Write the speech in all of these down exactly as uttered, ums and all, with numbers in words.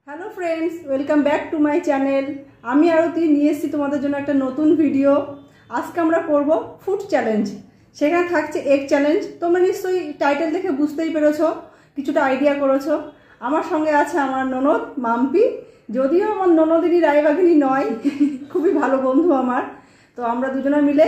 Hello friends, welcome back to my channel. আমি আরতি নিয়ে এসেছি তোমাদের জন্য একটা নতুন ভিডিও। আজকে আমরা করব ফুড চ্যালেঞ্জ। সেখানে থাকছে এগ চ্যালেঞ্জ। তোমরা নিশ্চয়ই টাইটেল দেখে বুঝতেই পেরেছো, কিছুটা আইডিয়া করেছো। আমার সঙ্গে আছে আমার ননদ মাম্পি, যদিও আমার ননদিনী রায়বাঘিনী নয়, খুবই ভালো বন্ধু আমার। তো আমরা দুজনে মিলে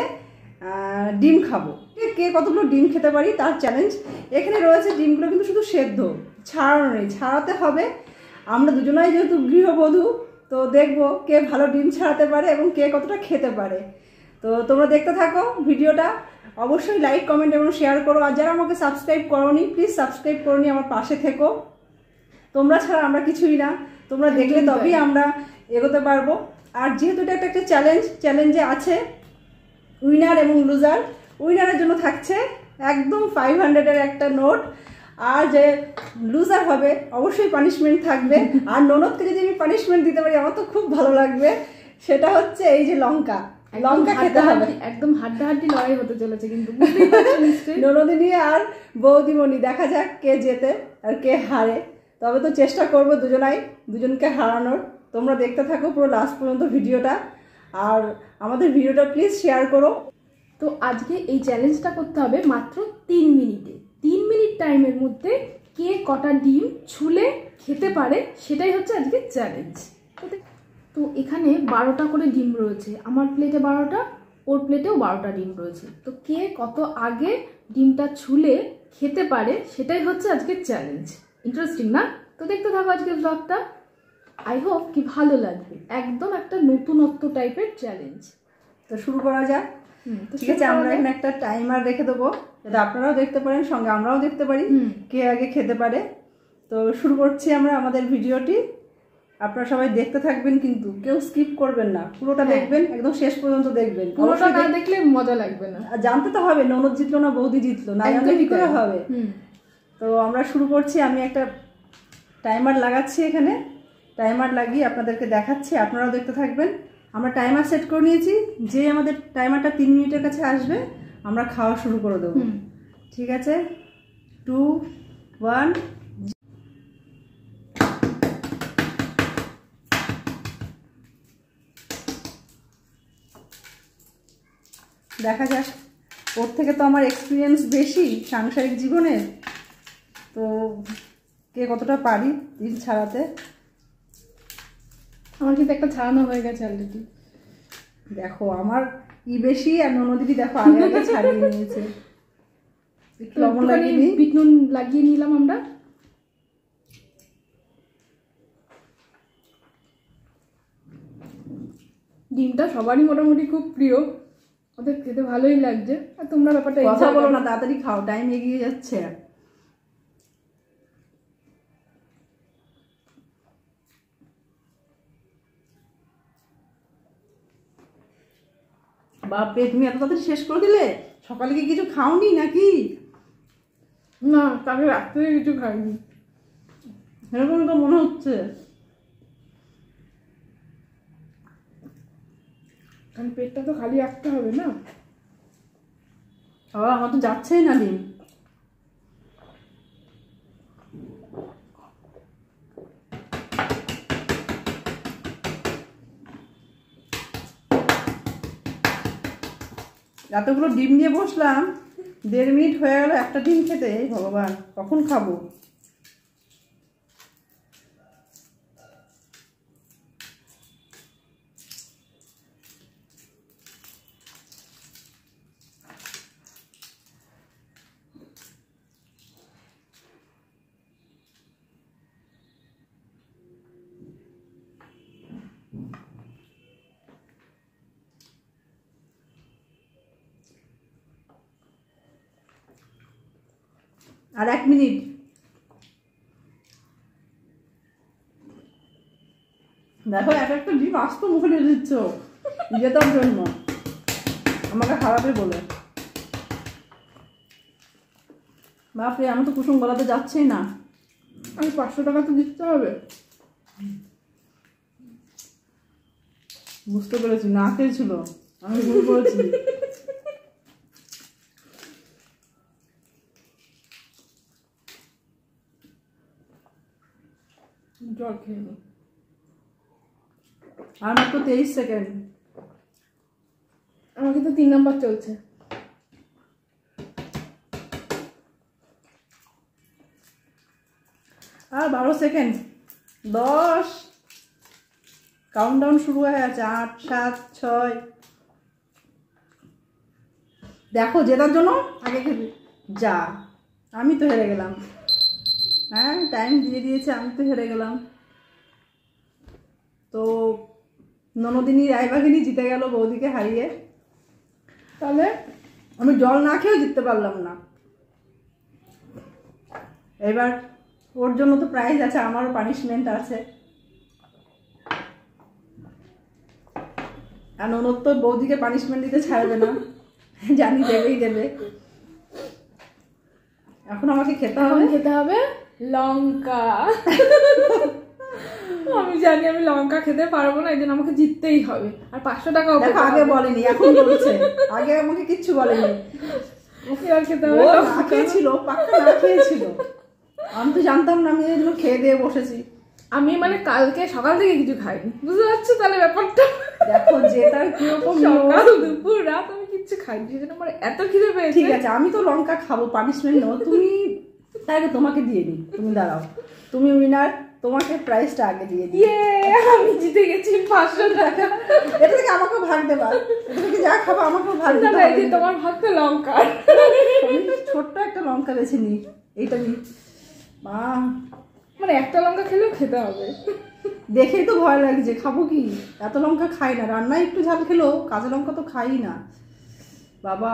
ডিম খাবো। কে কতগুলো ডিম খেতে পারি তার চ্যালেঞ্জ। এখানে রয়েছে ডিমগুলো কিন্তু শুধু সেদ্ধ, ছাড়ানো নেই, ছাড়াতে হবে। আমরা দুজনাই যেহেতু গৃহবধূ, তো দেখবো কে ভালো ডিম ছাড়াতে পারে এবং কে কতটা খেতে পারে। তো তোমরা দেখতে থাকো ভিডিওটা। অবশ্যই লাইক, কমেন্ট এবং শেয়ার করো। আর যারা আমাকে সাবস্ক্রাইব করোনি, প্লিজ সাবস্ক্রাইব করোনি, আমার পাশে থেকো। তোমরা ছাড়া আমরা কিছুই না, তোমরা দেখলে তবেই আমরা এগোতে পারবো। আর যেহেতু এটা একটা একটা চ্যালেঞ্জ, চ্যালেঞ্জে আছে উইনার এবং লুজার। উইনারের জন্য থাকছে একদম ফাইভ হান্ড্রেডের একটা নোট, আর যে লুজার হবে অবশ্যই পানিশমেন্ট থাকবে। আর ননদকে যদি আমি পানিশমেন্ট দিতে পারি আমার তো খুব ভালো লাগবে। সেটা হচ্ছে এই যে লঙ্কা, লঙ্কা খেতে হবে। একদম হাড্ডাহাড্ডি লড়াই হতে চলেছে কিন্তু ননদিনী আর বৌদিমণি, দেখা যাক কে জেতে আর কে হারে। তবে তো চেষ্টা করবো দুজনাই দুজনকে হারানোর। তোমরা দেখতে থাকো পুরো লাস্ট পর্যন্ত ভিডিওটা, আর আমাদের ভিডিওটা প্লিজ শেয়ার করো। তো আজকে এই চ্যালেঞ্জটা করতে হবে মাত্র তিন মিনিটে। তিন মিনিট টাইমের মধ্যে কে কটা ডিম ছুলে খেতে পারে সেটাই হচ্ছে আজকে চ্যালেঞ্জ। তো এখানে বারোটা করে ডিম রয়েছে, আমার প্লেটে বারোটা, ওর প্লেটেও বারোটা ডিম রয়েছে। তো কে কত আগে ডিমটা ছুলে খেতে পারে সেটাই হচ্ছে আজকের চ্যালেঞ্জ। ইন্টারেস্টিং না? তো দেখতে থাকো আজকের ব্লগটা। আই হোপ কি ভালো লাগবে। একদম একটা নতুনত্ব টাইপের চ্যালেঞ্জ। তো শুরু করা যাক। ঠিক আছে, আমরা এখানে একটা টাইমার রেখে দেবো যাতে আপনারাও দেখতে পারেন, সঙ্গে আমরাও দেখতে পারি কে আগে খেতে পারে। তো শুরু করছি আমরা আমাদের ভিডিওটি। আপনারা সবাই দেখতে থাকবেন, কিন্তু কেউ স্কিপ করবেন না, পুরোটা দেখবেন, একদম শেষ পর্যন্ত দেখবেন। পুরোটা না দেখলে মজা লাগবে না। আর জানতে তো হবে ননদ জিতলো না বৌদি জিতলো, না জানলে কি করে হবে। তো আমরা শুরু করছি। আমি একটা টাইমার লাগাচ্ছি এখানে, টাইমার লাগিয়ে আপনাদেরকে দেখাচ্ছি, আপনারাও দেখতে থাকবেন। আমরা টাইমার সেট করে নিয়েছি, যে আমাদের টাইমারটা তিন মিনিটের কাছে আসবে আমরা খাওয়া শুরু করে দেবো। ঠিক আছে, টু ওয়ান। দেখা যাক, ওর থেকে তো আমার এক্সপিরিয়েন্স বেশি সাংসারিক জীবনে, তো কে কতটা পারি ডিম ছাড়াতে। আমার কিন্তু একটা ছাড়ানো হয়ে গেছে অলরেডি। দেখো আমার ই বেশি, আর ননদিদি দেখো আগে আগে ছাড়িয়ে নিয়েছে। লবণ লাগিয়ে নিই, বিট নুন লাগিয়ে নিলাম আমরা। ডিমটা সবারই মোটামুটি খুব প্রিয়, ওদের খেতে ভালোই লাগছে। আর তোমরা ব্যাপারটা কথা বলো না, তাড়াতাড়ি খাও, টাইম এগিয়ে যাচ্ছে। বাপরে, তুমি এত তাড়াতাড়ি শেষ করে দিলে? সকালে কি কিছু খাওনি নাকি? না, তাকে রাত্রে কিছু খাইনি, এরকম তো মনে হচ্ছে। কারণ পেটটা তো খালি রাখতে হবে না। আবার আমার তো যাচ্ছেই না ডিম। এতগুলো ডিম নিয়ে বসলাম, দেড় মিনিট হয়ে গেল একটা ডিম খেতে। ভগবান, কখন খাবো? আর এক মিনিট। দেখো, এক একটা ডিম আসতো মুখে নিয়ে দিচ্ছ জেতার জন্য, আমাকে হারাবে বলে। বাপরে, আমার তো কুসুম গলাতে যাচ্ছেই না। আমি পাঁচশো টাকা তো দিতে হবে। বুঝতে পেরেছি, না খেয়েছিল, আমি ভুল করেছি। জল খেয়ে নি। আর মাত্র তেইশ সেকেন্ড। আমার কিন্তু তিন নাম্বার চলছে। আর বারো সেকেন্ড, দশ, কাউন্টডাউন শুরু হয়ে গেছে। আট, সাত, ছয়। দেখো জেতার জন্য আগে খেতে যা, আমি তো হেরে গেলাম। হ্যাঁ টাইম দিয়ে দিয়েছে, আমি তো হেরে গেলাম। তো ননদিনী রায়বাঘিনী জিতে গেল বৌদিকে হারিয়ে। তাহলে আমি জল না খেয়েও জিততে পারলাম না। এবার ওর জন্য তো প্রাইজ আছে, আমারও পানিশমেন্ট আছে। আর ননদ তো বৌদিকে পানিশমেন্ট দিতে ছাড়বে না, জানি দেবেই দেবে। এখন আমাকে খেতে হবে, খেতে হবে লঙ্কা। আমি জানি আমি লঙ্কা খেতে পারবো না, এই জন্য আমাকে জিততেই হবে। আর পাঁচশো টাকা আগে বলেনি, এখন বলছে। আগে আমাকে কিচ্ছু বলেনি। এবার খেতে হবে। না খেয়েছিল, পাক্কা না খেয়েছিল। আমি তো জানতাম না, আমি এই জন্য খেয়ে দিয়ে বসেছি। আমি মানে কালকে সকাল থেকে কিছু খাইনি, বুঝতে পারছো তাহলে ব্যাপারটা। দেখো যে তার কিরকম সকাল দুপুর রাত আমি কিচ্ছু খাইনি, সেই জন্য আমার এত খিদে পেয়েছে। ঠিক আছে আমি তো লঙ্কা খাবো, পানিশমেন্ট নেবো। তুমি তাই তোমাকে দিয়ে দিই, তুমি দাঁড়াও, তুমি উইনার, তোমাকে প্রাইসটা আগে দিয়ে দিই। আমি জিতে গেছি পাঁচশো টাকা। এটা থেকে আমাকেও ভাগ দেবা, এটা থেকে যা খাবো আমাকেও ভাগ না, দেবা। এই যে তোমার ভাগ তো লঙ্কা। আমি ছোট্ট একটা লঙ্কা বেছে নিই, এইটা নিই। মা মানে একটা লঙ্কা খেলেও খেতে হবে। দেখেই তো ভয় লাগছে, খাবো কি? এত লঙ্কা খাই না, রান্নায় একটু ঝাল খেলেও কাঁচা লঙ্কা তো খাই না বাবা।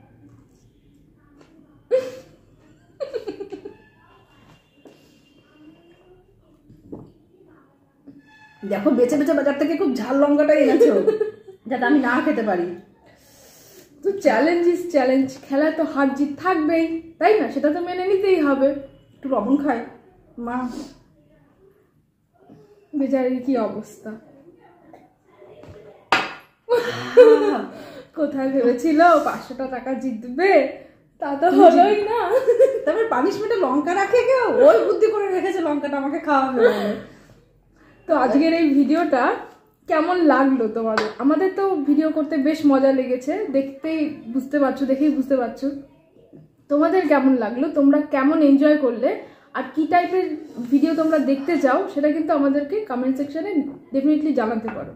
দেখো বেছে বেছে বাজার থেকে খুব ঝাল লঙ্কাটাই এনেছো, যাতে আমি না খেতে পারি। তো চ্যালেঞ্জ ইজ চ্যালেঞ্জ, খেলায় তো হার জিত থাকবেই, তাই না? সেটা তো মেনে নিতেই হবে। একটু লবণ খাই মা। বেচারির কি অবস্থা, কোথায় ভেবেছিল পাঁচশোটা টাকা জিতবে, তা তো হলোই না। তারপরে পানিশমেন্টে লঙ্কা রাখে কেউ, ওই বুদ্ধি করে রেখেছে লঙ্কাটা আমাকে খাওয়াবে বলে। তো আজকের এই ভিডিওটা কেমন লাগলো তোমাদের? আমাদের তো ভিডিও করতে বেশ মজা লেগেছে, দেখতেই বুঝতে পারছো, দেখেই বুঝতে পারছো। তোমাদের কেমন লাগলো, তোমরা কেমন এনজয় করলে, আর কি টাইপের ভিডিও তোমরা দেখতে চাও, সেটা কিন্তু আমাদেরকে কমেন্ট সেকশনে ডেফিনেটলি জানাতে পারো।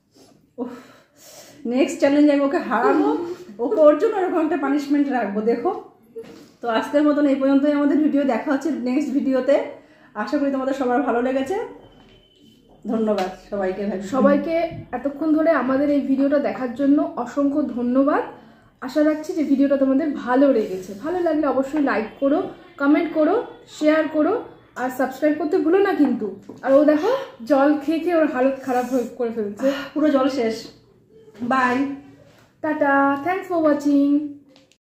নেক্সট চ্যালেঞ্জ আমি ওকে হারাবো, ওকে ওর জন্য এরকম একটা পানিশমেন্ট রাখবো, দেখো। তো আজকের মতন এই পর্যন্তই আমাদের ভিডিও, দেখা হচ্ছে নেক্সট ভিডিওতে। আশা করি তোমাদের সবার ভালো লেগেছে। ধন্যবাদ সবাইকে। সবাইকে এতক্ষণ ধরে আমাদের এই ভিডিওটা দেখার জন্য অসংখ্য ধন্যবাদ। আশা রাখছি যে ভিডিওটা তোমাদের ভালো লেগেছে। ভালো লাগলে অবশ্যই লাইক করো, কমেন্ট করো, শেয়ার করো, আর সাবস্ক্রাইব করতে ভুলো না কিন্তু। আর ও দেখো জল খেয়ে খেয়ে ওর হালত খারাপ হয়ে করে ফেলছে, পুরো জল শেষ। Bye, tata, thanks for watching.